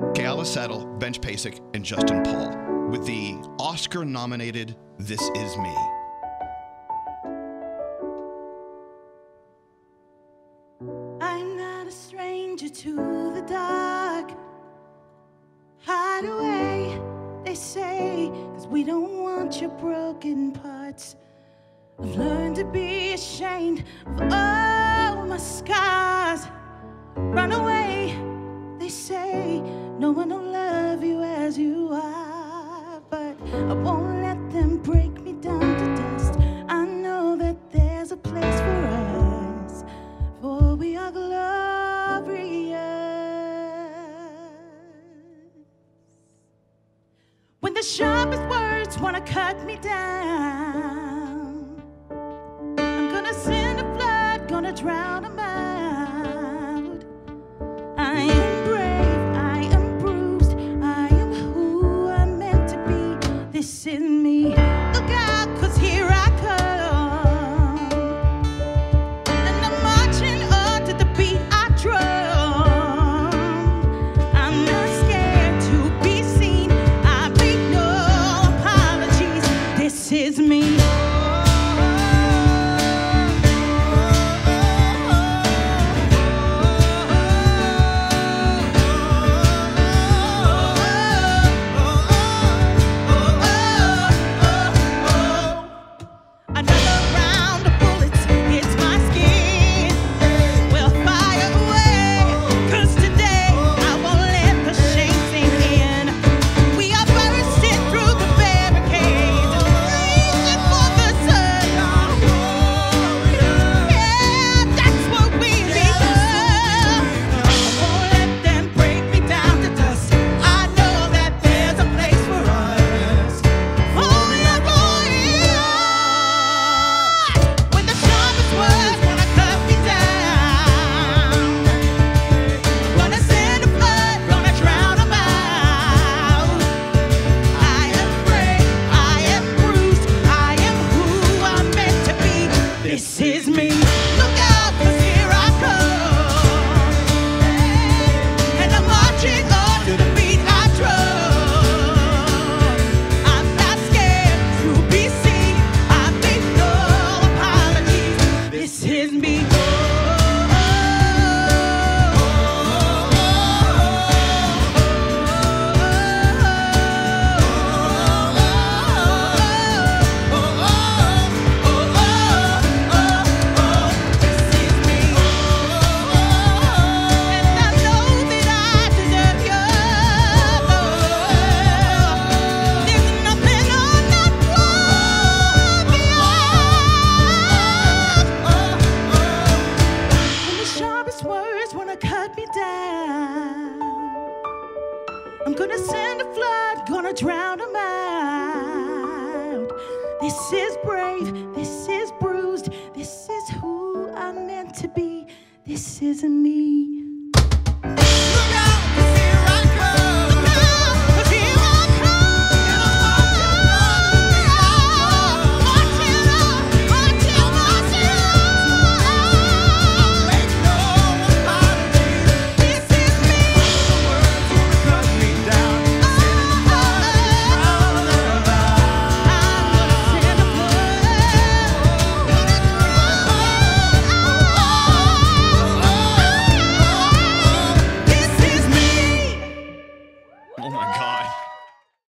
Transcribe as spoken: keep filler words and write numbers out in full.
Keala Settle, Benj Pasek, and Justin Paul with the Oscar-nominated This Is Me. I'm not a stranger to the dark. Hide away, they say, 'cause we don't want your broken parts. I've learned to be ashamed of all my scars. Run away, they say, no one will love you as you are. But I won't let them break me down to dust. I know that there's a place for us, for we are glorious. When the sharpest words wanna cut me down, I'm gonna send a flood, gonna drown them out. I am brave, I am bruised, I am who I'm meant to be. This is me. Look out, 'cause here I come, and I'm marching on to the beat I drum. I'm not scared to be seen, I make no apologies. This is me. This is me. Look out, 'cause here I come, and I'm marching on to the beat I drum. I'm not scared to be seen, I make no apologies. This is me. Cut me down, I'm gonna send a flood, gonna drown them out. This is brave, this is bruised, this is who I'm meant to be. This is me. Oh my God.